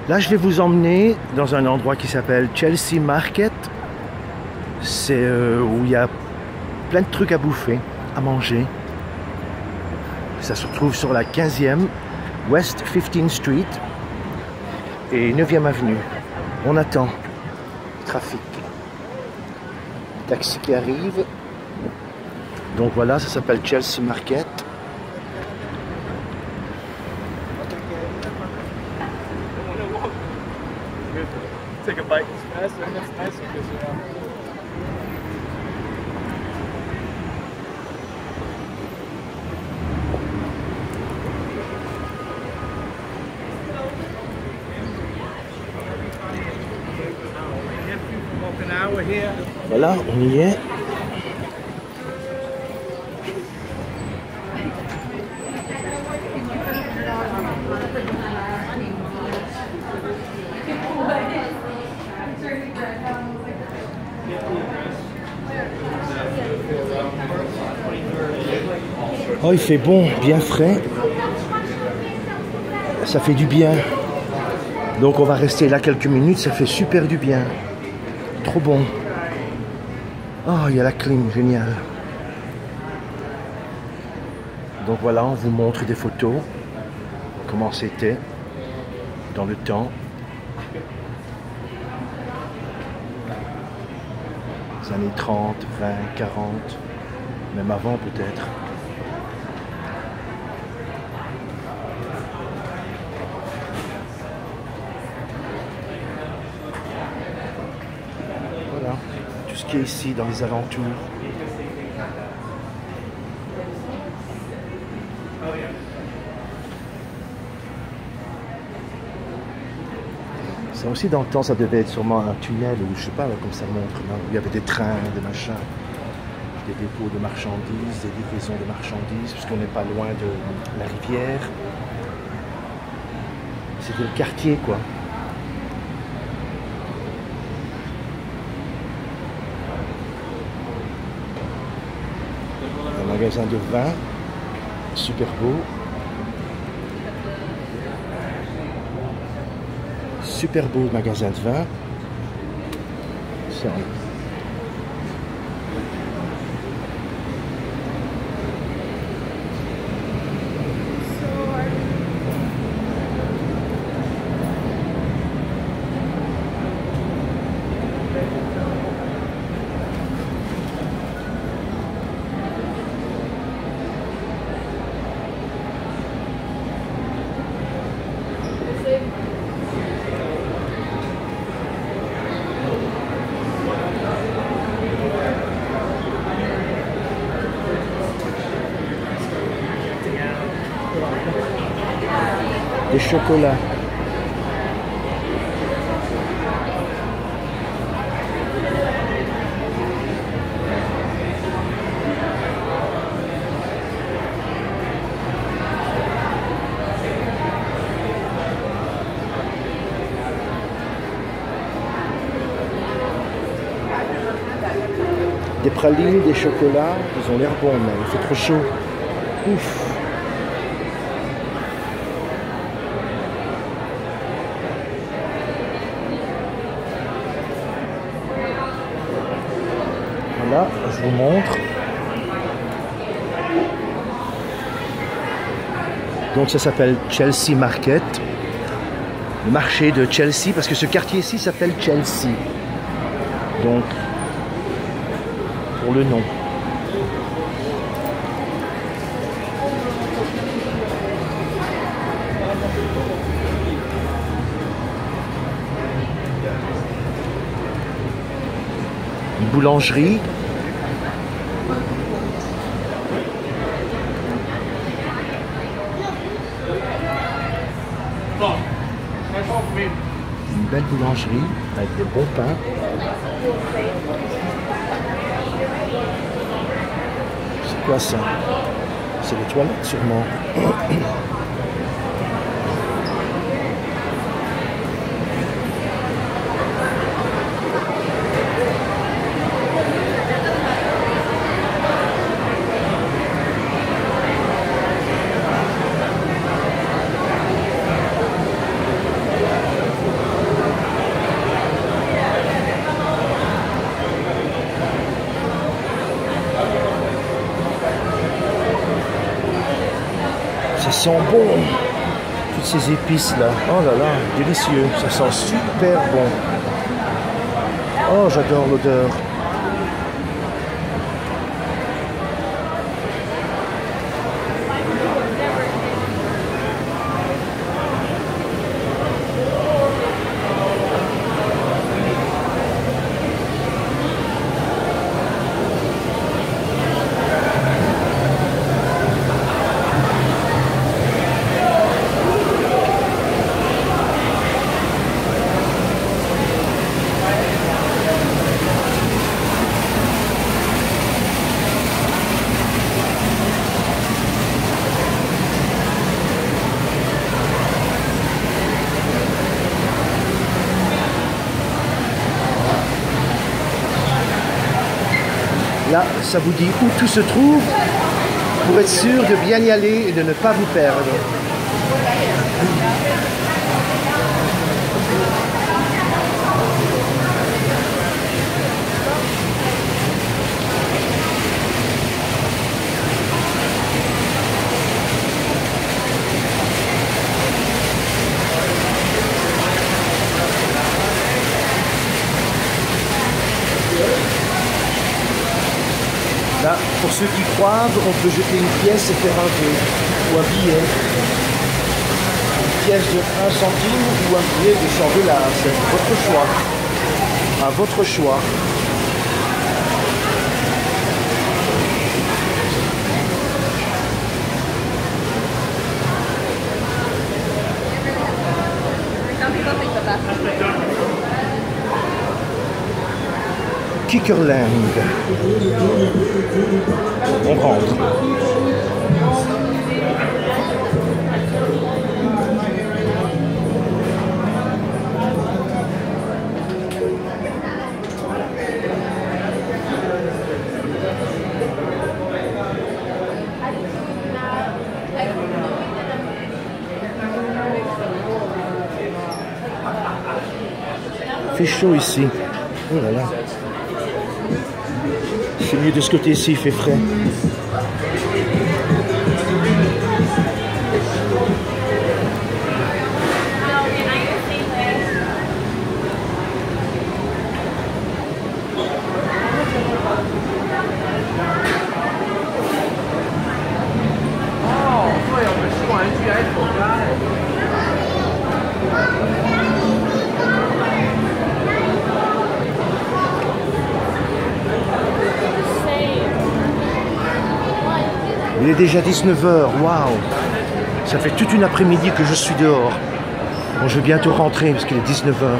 Là, je vais vous emmener dans un endroit qui s'appelle Chelsea Market. C'est où il y a plein de trucs à bouffer, à manger. Ça se retrouve sur la 15e West 15th Street et 9e Avenue. On attend. Trafic. Taxi qui arrive. Donc voilà, ça s'appelle Chelsea Market. Take a bite. That's nice because Voilà, on y est. Oh, il fait bon, bien frais. Ça fait du bien. Donc on va rester là quelques minutes, ça fait super du bien. Trop bon. Oh, il y a la clim, génial. Donc voilà, on vous montre des photos. Comment c'était dans le temps. Les années 30, 20, 40, même avant peut-être. Voilà, tout ce qui est ici dans les alentours. Ça aussi dans le temps, ça devait être sûrement un tunnel ou je sais pas, comme ça montre, là, où il y avait des trains, des machins, des dépôts de marchandises, des livraisons de marchandises, puisqu'on n'est pas loin de la rivière. C'était le quartier, quoi. Un magasin de vin, super beau. Super beau magasin de vin. Sorry. Des chocolats. Des pralines, des chocolats, ils ont l'air bons, mais il fait trop chaud. Ouf. Voilà, je vous montre. Donc ça s'appelle Chelsea Market. Le marché de Chelsea, parce que ce quartier-ci s'appelle Chelsea. Donc, pour le nom. Une boulangerie. Une belle boulangerie avec des bons pains. C'est quoi ça? C'est les toilettes sûrement. sent bon. Toutes ces épices là. Oh là là, délicieux. Ça sent super bon. Oh, j'adore l'odeur. Là, ça vous dit où tout se trouve pour être sûr de bien y aller et de ne pas vous perdre. Là, pour ceux qui croient, on peut jeter une pièce et faire un vœu, ou un billet. Une pièce de 1 centime ou un billet de 100 $. C'est votre choix. À votre choix. Kickerland. On rentre. Il fait chaud ici. Oh là là. C'est mieux de ce côté-ci, il fait frais. Il est déjà 19 h, waouh! Ça fait toute une après-midi que je suis dehors. Bon, je vais bientôt rentrer parce qu'il est 19 h.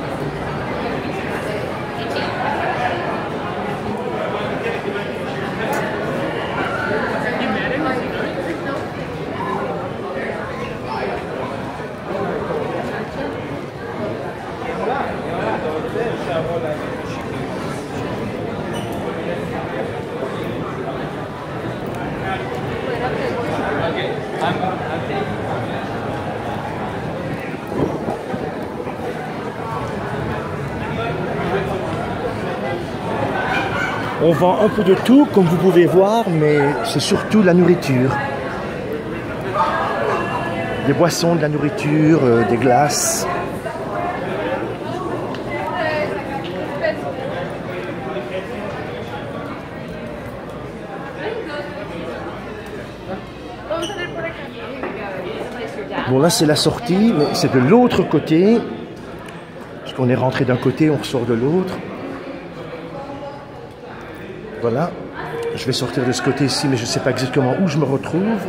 On vend un peu de tout, comme vous pouvez voir, mais c'est surtout la nourriture. Des boissons, de la nourriture, des glaces. Bon, là c'est la sortie, mais c'est de l'autre côté. Parce qu'on est rentré d'un côté, on ressort de l'autre. Voilà, je vais sortir de ce côté-ci, mais je ne sais pas exactement où je me retrouve.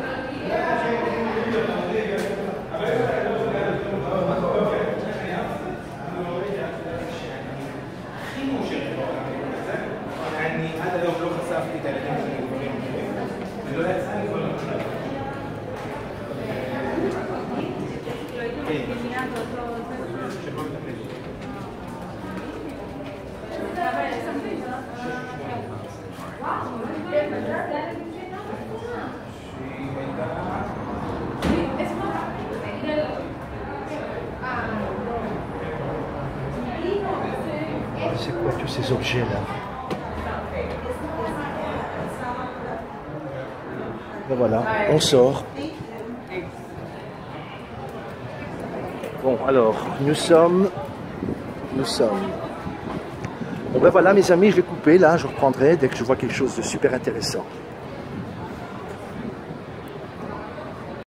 C'est quoi tous ces objets là? Et voilà, on sort. Bon, alors, nous sommes... Bon ben voilà mes amis, je vais couper là, je reprendrai dès que je vois quelque chose de super intéressant.